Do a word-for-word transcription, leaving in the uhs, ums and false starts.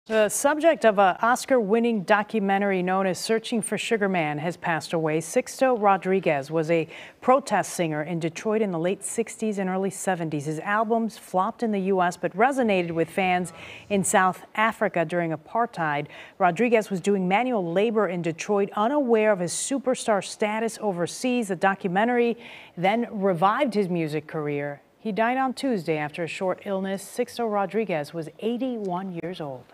The subject of an Oscar-winning documentary known as Searching for Sugar Man has passed away. Sixto Rodriguez was a protest singer in Detroit in the late sixties and early seventies. His albums flopped in the U S but resonated with fans in South Africa during apartheid. Rodriguez was doing manual labor in Detroit, unaware of his superstar status overseas. The documentary then revived his music career. He died on Tuesday after a short illness. Sixto Rodriguez was eighty-one years old.